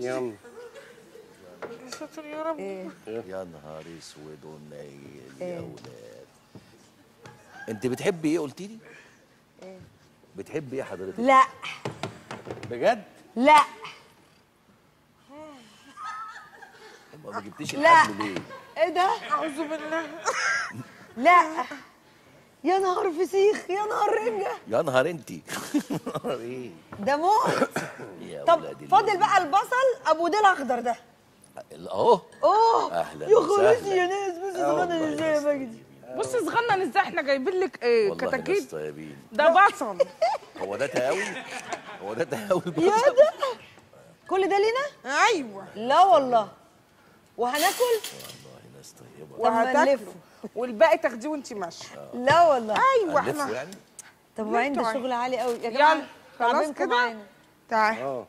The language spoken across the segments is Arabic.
يلا. يا ساتر يا رب. يا نهار اسود ونيل يا ولاد. انت بتحبي ايه قلتي لي؟ بتحبي ايه حضرتك؟ لا بجد؟ لا ما جبتيش لا. الحبل ليه؟ ايه ده؟ اعوذ بالله. لا يا نهار فسيخ، يا نهار رنجة، يا نهار انتي. نهار ايه؟ ده موت. يا طب ولاد فاضل بقى البصل ابو ديل اخضر ده. اهو. اهلا يا خلاص وسهلا. يا ناس، بس صغنن ازاي يا مجدي. بص صغنن ازاي، احنا جايبين لك ايه؟ والله ناس كتاكيت. طيبين. ده بصل. هو ده تهاوي؟ هو ده تهاوي يا ده كل ده لينا؟ ايوه. لا والله. وهناكل؟ والله ناس طيبه. وهتاكلوا والباقي تاخديه وانت ماشيه. لا والله. ايوه هنلفه احنا. يعني؟ طب وبعدين ده شغل عالي قوي يا جماعه. يلا خلاص تعبانكم كده. معانا. تعال.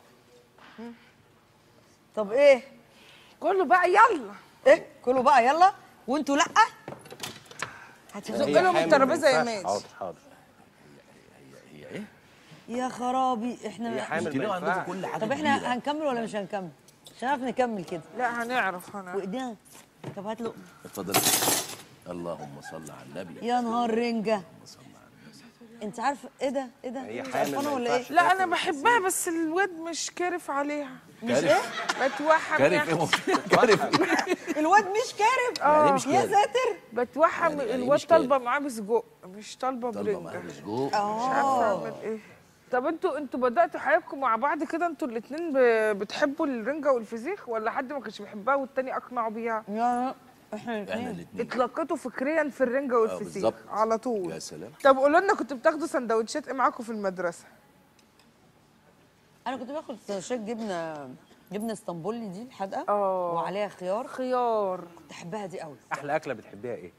طب ايه؟ كله بقى يلا. ايه؟ كلوا بقى يلا وانتوا لا؟ زق لهم الترابيزه يا ماشي. حاضر حاضر. هي ايه؟ يا خرابي هي احنا. حامل انتوا ليه ما عندكم ينفعش. كل حاجه طب احنا كبيرة؟ هنكمل ولا مش هنكمل؟ مش هنعرف نكمل كده. لا هنعرف وايدينا. طب هات له. اتفضل. اللهم صل على النبي. يا نهار رنجه. اللهم صل على النبي. انت عارفه ايه ده؟ ايه ده؟ هي انت حامل عارفانه ما ولا ايه؟ ينفعش. لا انا بحبها بس الواد مش كارف عليها. مش ايه؟ بتوحم كارف يا ايه؟ كارف الواد مش كارب. يعني مش يا كارف؟ ساتر. بتوحم يعني إيه الواد مش كارف؟ طالبه معاه بسجق مش طالبه طالبه معاه برنجه. مسجوق. مش عارفه اعمل ايه. طب انتوا بداتوا حياتكم مع بعض كده، انتوا الاثنين بتحبوا الرنجه والفسيخ، ولا حد ما كانش بيحبها والتاني اقنعوا بيها؟ يا احنا احنا الاثنين. الاثنين. اتلقيتوا فكريا في الرنجه والفسيخ بالظبط. على طول. يا سلام. طب قولوا لنا كنتوا بتاخدوا سندوتشات ايه معاكم في المدرسه؟ انا كنت باخد سندوتشات جبنه اسطنبولي دي الحادقه وعليها خيار. خيار. كنت احبها دي قوي. احلى اكله بتحبيها ايه؟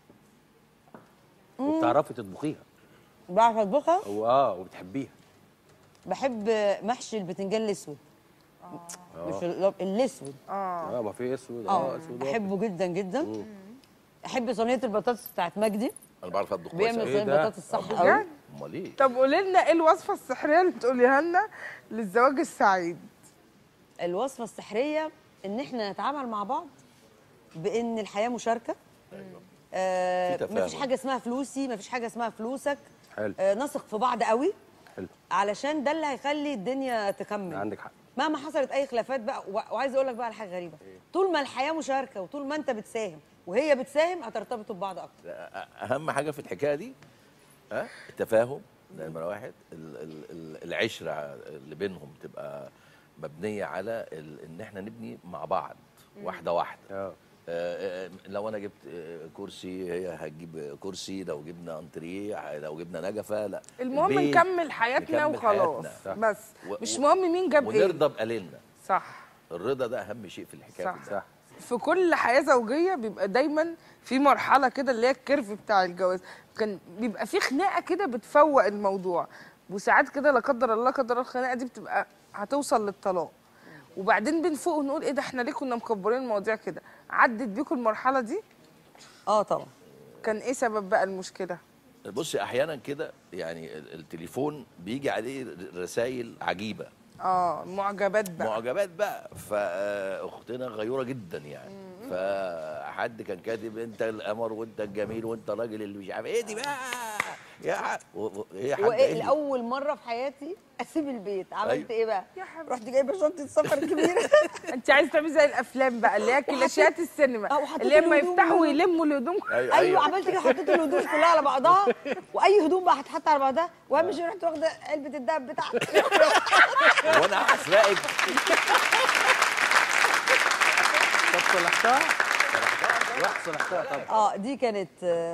وبتعرفي تطبخيها بعرف اطبخها. وبتحبيها. بحب محشي البتنجان الاسود. مش الاسود. ما في اسود. اسود بحبه جدا جدا. احب صينيه البطاطس بتاعت مجدي. انا بعرف اطبخ كويس بيعمل أوي. صينيه ده؟ بطاطس صح بجد؟ قوي. امال ايه؟ طب قولي لنا ايه الوصفه السحريه اللي تقوليها لنا للزواج السعيد؟ الوصفه السحريه ان احنا نتعامل مع بعض بان الحياه مشاركه. في تفاهم. مفيش حاجه اسمها فلوسي، مفيش حاجه اسمها فلوسك. حلو. نثق في بعض قوي حلو. علشان ده اللي هيخلي الدنيا تكمل. عندك حق. مهما حصلت اي خلافات بقى وعايزه اقول لك بقى على حاجه غريبه. طول ما الحياه مشاركه وطول ما انت بتساهم وهي بتساهم هترتبطوا ببعض اكتر. اهم حاجه في الحكايه دي التفاهم. ده نمره واحد. العشره اللي بينهم تبقى مبنيه على ان احنا نبني مع بعض واحده واحده. لو انا جبت كرسي هي هتجيب كرسي، لو جبنا انتريه، لو جبنا نجفه، لا المهم البيت نكمل حياتنا نكمل وخلاص. حياتنا. بس مش مهم مين جاب ايه. ونرضى بقليلنا. صح. الرضا ده اهم شيء في الحكايه صح. كلها. في كل حياه زوجيه بيبقى دايما في مرحله كده اللي هي الكيرف بتاع الجواز، كان بيبقى في خناقه كده بتفوق الموضوع، وساعات كده لا قدر الله قدر الخناقه دي بتبقى هتوصل للطلاق، وبعدين بنفوق ونقول ايه ده احنا ليه كنا مكبرين المواضيع كده؟ عدت بيكم المرحله دي؟ طبعا. كان ايه سبب بقى المشكله؟ بصي احيانا كده يعني التليفون بيجي عليه رسائل عجيبه. معجبات بقى. معجبات بقى. فاختنا غيوره جدا يعني. فحد كان كاتب انت القمر وانت الجميل وانت الراجل اللي مش عارف ايه دي بقى هي حاجه وايه لاول مره في حياتي اسيب البيت عملت ايه بقى؟ يا حبيبي. رحت جايبه شنطه سفر كبيره. انت عايز تعملي زي الافلام بقى اللي هي كلاشيات السينما اللي لما يفتحوا ويلموا الهدوم. ايوه عملت كده، حطيت الهدوم كلها على بعضها واي هدوم بقى هتحط على بعضها، واهم شيء رحت واخده علبه الدهب بتاعتي. وانا هسرقك. طب صلحتها؟ رحت صلحتها طبعا. دي كانت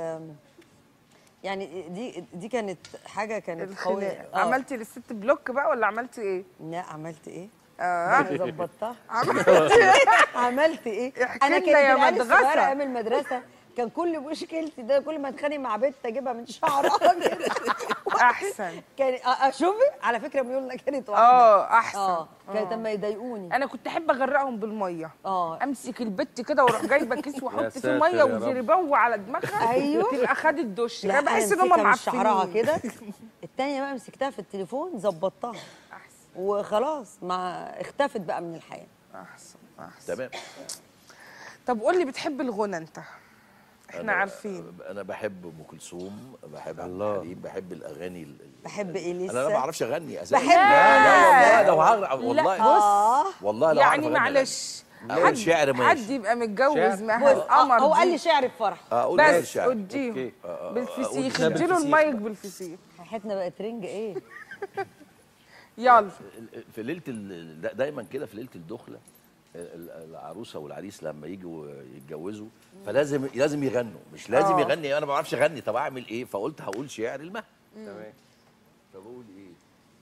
يعني دي كانت حاجه كانت قويه. عملتي للست بلوك بقى ولا عملتي ايه؟ لا عملت ايه؟ ظبطتها. عملت ايه؟ احكي لنا يا مدغسه. ايام المدرسه كان كل مشكلتي ده كل ما اتخانق مع بنت اجيبها من شعرها كده. احسن. كان شوفي على فكره ميولنا كانت واحده. احسن. كانت لما يضايقوني انا كنت احب اغرقهم بالميه. امسك البت كده واروح جايبه كيس واحط فيه ساتر ميه يا رب. وزربوه على دماغها. ايوه. تبقى خدت دش. لا انا بحس ان أنا هم مسكتها من شعرها معفنين كده. التانيه بقى مسكتها في التليفون ظبطتها. احسن. وخلاص ما اختفت بقى من الحياه. احسن. تمام. طب قول لي، بتحب الغنى انت؟ احنا عارفين. انا بحب ام كلثوم، بحب عبد الله. الحليم، بحب الاغاني بحب اليسا. انا ما بعرفش اغني اساسا. بحب لا لو هغرق والله. بص والله لو يعني هعرف أغني معلش، أقول شعر ماشي. حد يبقى متجوز شعر. معها القمر هو قال دي. لي شعر بفرح. اقول غير بس الشعر. اديهم أوكي. بالفسيخ، أقول اديله بالفسيخ المايك بقى. بالفسيخ. ريحتنا بقت رنج ايه؟ يلا. في ليله دايما كده في ليله الدخله العروسه والعريس لما يجوا يتجوزوا فلازم يغنوا، مش لازم يغني. انا ما بعرفش اغني، طب اعمل ايه؟ فقلت هقول شعر المهد. تمام. فبقول ايه؟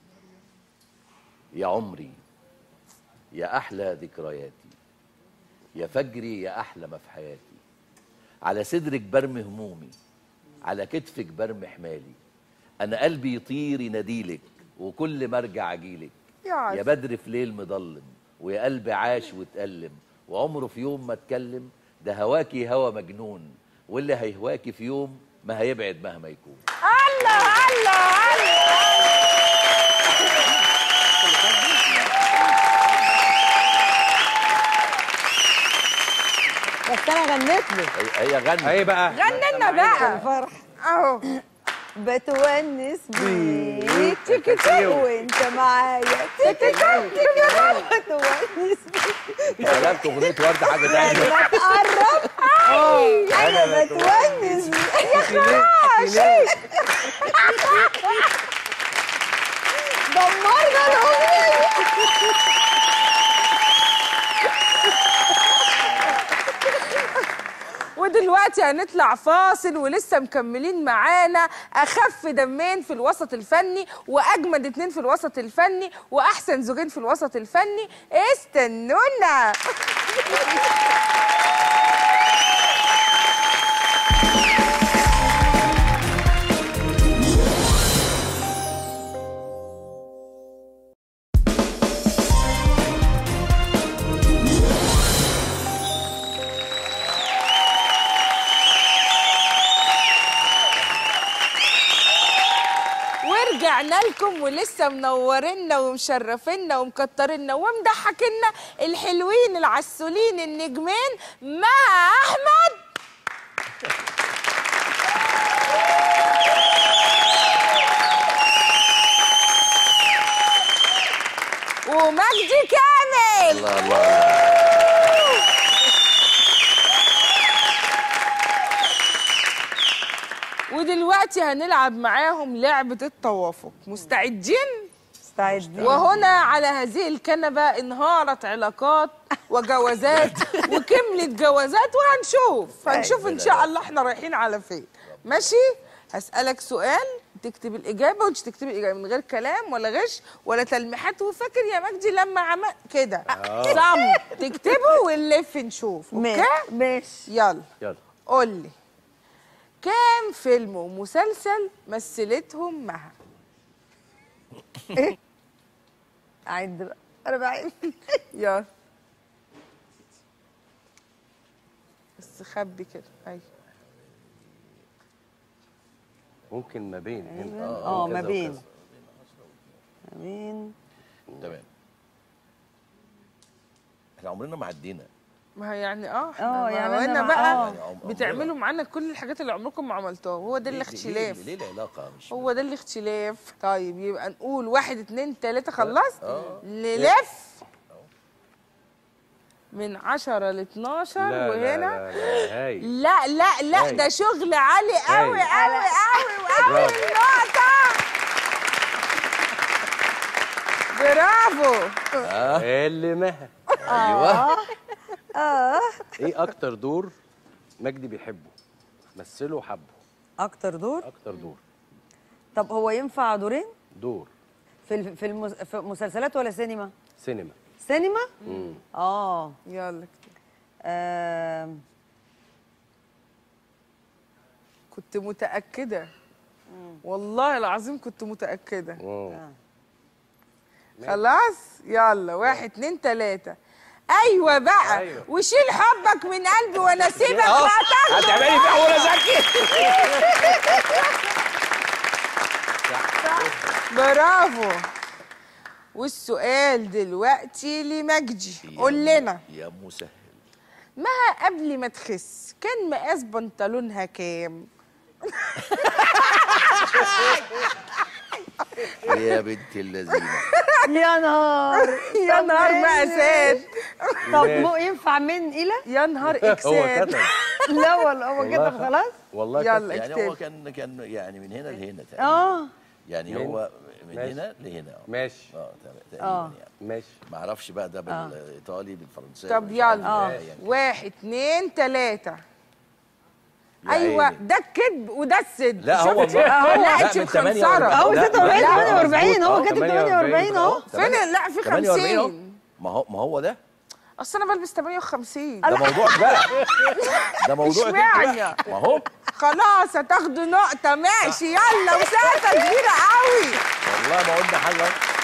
يا عمري يا احلى ذكرياتي، يا فجري يا احلى ما في حياتي، على صدرك برمي همومي، على كتفك برمي حمالي، انا قلبي يطير يناديلك وكل ما ارجع اجيلك، يا بدر في ليل مضلم ويا قلبي عاش واتألم وعمره في يوم ما اتكلم، ده هواكي هوا مجنون واللي هيهواكي في يوم ما هيبعد مهما يكون. الله الله بس انا غنيت له. هي غنت. ايه بقى؟ غني لنا بقى الفرح اهو. بتونس بيك تيكي تيكي وانت معايا تيكي تيكي بتونس بيك. قلبت اغنيه ورده حاجه ثانيه. ما تقرب انا بتونس بيك. يا خراشي دمرنا الاغنيه. ودلوقتي هنطلع فاصل ولسه مكملين معانا اخف دمين في الوسط الفني واجمد اتنين في الوسط الفني واحسن زوجين في الوسط الفني. استنونا. ورجعنا لكم ولسه منورنا ومشرفينا ومكترينا ومضحكينا الحلوين العسولين النجمين مها احمد ومجدي كامل. الله الله. ودلوقتي هنلعب معاهم لعبة التوافق. مستعدين؟ مستعدين. وهنا على هذه الكنبة انهارت علاقات وجوازات وكملت جوازات وهنشوف ان شاء الله احنا رايحين على فين. ماشي؟ هسألك سؤال تكتب الإجابة وانت تكتبي الإجابة من غير كلام ولا غش ولا تلميحات. وفاكر يا مجدي لما عمل كده صم تكتبه ونلف نشوف. اوكي؟ ماشي. يلا يلا قول لي كام فيلم ومسلسل مثلتهم مها؟ ايه؟ عد بقى. انا بعد. يلا بس خبي كده. ايوه ممكن ما بين هنا ما بين ما بين. تمام. احنا عمرنا ما عدينا. ما هي يعني يعني هنا أنا بقى يعني بتعملوا معانا كل الحاجات اللي عمركم ما عملتوها. هو ده الاختلاف. ليه العلاقه مش هو ده الاختلاف. طيب يبقى نقول 1 2 3 خلصت. نلف من 10 ل 12 وهنا لا لا ده شغل عالي قوي قوي قوي قوي. النقطة برافو. اللي مها. ايوه. ايه اكتر دور مجدي بيحبه مثله وحبه؟ اكتر دور. طب هو ينفع دورين؟ دور في مسلسلات ولا سينما؟ سينما. سينما؟ يلا كنت متأكدة والله العظيم كنت متأكدة. خلاص يلا 1 2 3. ايوه بقى. أيوة. وشيل حبك من قلبي وانا سيبك هتاخده. هتعملي فيها ولا زكي. برافو. والسؤال دلوقتي لمجدي. قول لنا يا مسهل. مها قبل ما تخس كان مقاس بنطلونها كام؟ يا بنت اللذينه. يا نهار يا نهار مقاسات. طب ينفع من الى؟ يا نهار هو اكسات. كتب لا والله هو كده خلاص. والله يلا كتب. يعني اكتب. هو كان يعني من هنا لهنا تقريبا. يعني من- هو من ماشي. هنا لهنا. ماشي تقريبا يعني. ماشي. ما اعرفش بقى ده بالايطالي بالفرنساوي. طب يلا 1 2 3. ايوه ده الكذب وده الصدق. لا هو شفتي؟ لا انت مخنصره. اهو 46 48 هو كاتب 48 اهو. فين؟ لا في 50. ما هو ده. اصل انا بلبس 58. ده موضوع بقى. ده موضوع اشمعنى؟ ما هو خلاص هتاخدوا نقطة. ماشي يلا وساعتها كبيرة قوي. والله ما قلنا حاجه.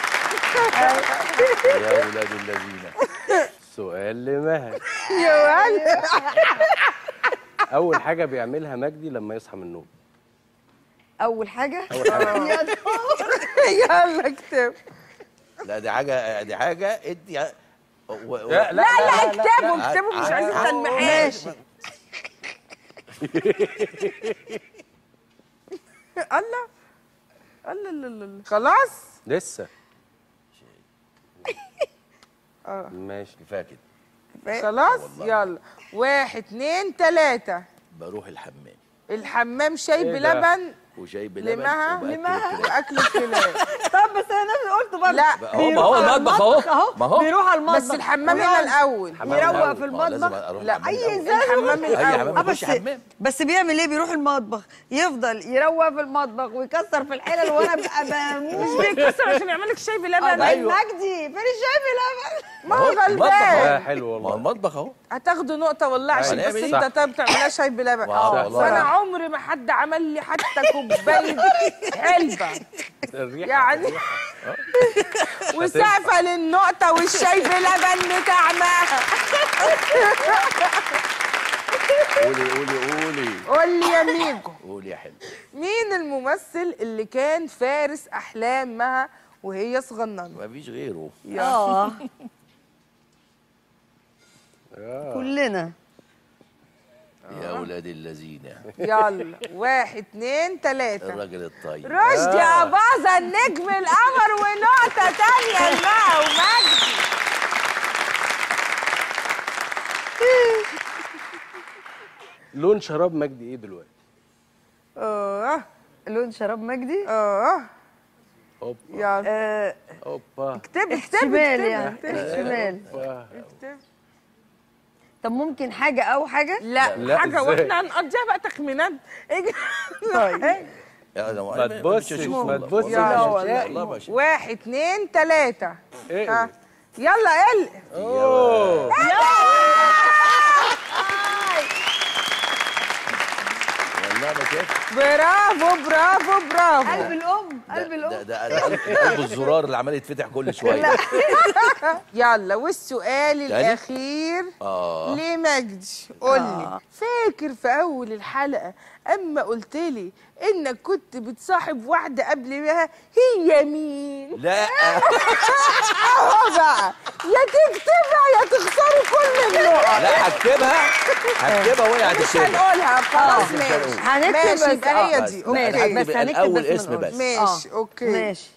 يا ولاد الذين. سؤال لمها. يا ولد. اول حاجه بيعملها مجدي لما يصحى من النوم. اول حاجه يلا اكتب. لا دي حاجه انت لا لا اكتبوا مش عايزين تلميحات. ماشي. الله الله الله خلاص لسه. ماشي كفايه كده. خلاص يلا 1 2 3. بروح الحمام. الحمام شاي إيه ده؟ بلبن وشاي بلبن لمها واكل الكلاب. طب بس انا نفسي قلت برضه. لا ما هو المطبخ اهو. ما هو بيروح على المطبخ بس الحمام هنا الاول. يروق في المطبخ. لا اي الحمام الاول. بس بيعمل ايه؟ بيروح المطبخ يفضل يروق في المطبخ ويكسر في الحلل وانا ابقى مش بموت. بيكسر عشان يعمل لك شاي بلبن. أيوة. مجدي فين الشاي بلبن؟ ما هو غلبان. حلو ما هو والله. المطبخ اهو. هتاخدوا نقطة والله عشان هنعمل بس إيه؟ انت طيب تعملها شاي بلبن. والله. فانا عمري ما حد عمل لي حتى كوباية علبة الريحة يعني. وسقفة للنقطة والشاي بلبن بتاعنا. قولي قول لي يا ميجو. قولي يا حلو. مين الممثل اللي كان فارس أحلام مها وهي صغننة؟ مفيش غيره. كلنا. يا ولاد الذين. يلا 1 2 3. الراجل الطيب. رشدي أباظة النجم القمر ونقطة تانية لمها ومجدي. لون شراب مجدي ايه دلوقتي؟ لون شراب مجدي؟ اوبا يلا اوبا. اكتب شمال يعني. شمال. اكتب. طب ممكن حاجة أو حاجة؟ لا حاجة إزاي؟ واحنا هنقضيها بقى تخمينات. طيب ما تبصش ما تبصش. يلا والله ما شاء. 1 2 3. ايه يلا قل. اوه والله ما شايف. برافو برافو برافو. قلب الأم قلب الأم. ده قلب الزرار اللي عمال يتفتح كل شويه. يلا والسؤال الأخير لمجدي. قول لي فاكر في أول الحلقة أما قلت لي إنك كنت بتصاحب واحدة قبل ما هي مين؟ لا أهو بقى يا تكتبها يا تخسروا كل النقط. لا هكتبها وهي مش هتكتبها. هنقولها خلاص مش ماشي. هنقول. هنكتب ماشي بس يبقى هي دي. ماشي أوكي بس هنكتب الأول بس ما اسم نقولش. بس. ماشي أوكي ماشي.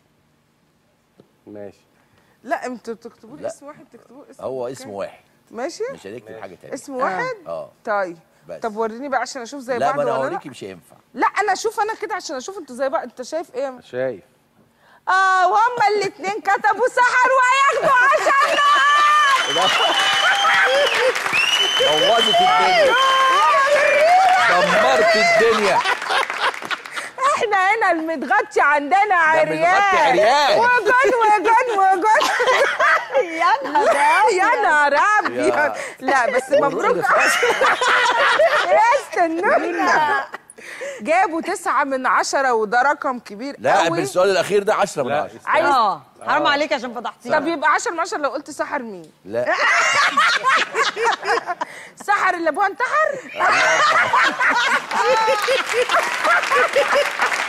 لا انتوا بتكتبوا لي لا. اسم واحد تكتبوا اسم. هو أوكي. اسم واحد ماشي مش هنكتب حاجه تانية. اسم واحد. طيب بس. طب وريني بقى عشان اشوف زي لا بعض ما انا ولا لا. اوريكي مش هينفع. لا انا اشوف انا كده عشان اشوف انتوا زي بعض. انت شايف ايه؟ شايف. وهما الاثنين كتبوا سحر وهياخدوا 10 نقط. بوظت الدنيا. دمرت الدنيا. احنا هنا المتغطي عندنا عريان. متغطي عريان. وجن يا نهار يا نهار ابيض. لا بس مبروك. استنونا. جابوا 9 من 10 وده رقم كبير لا قوي. بالسؤال الاخير ده 10 من 10. عايز حرام عليك عشان فتحتيها. طب يبقى 10 من 10 لو قلت سحر مين؟ لا سحر اللي ابوها انتحر؟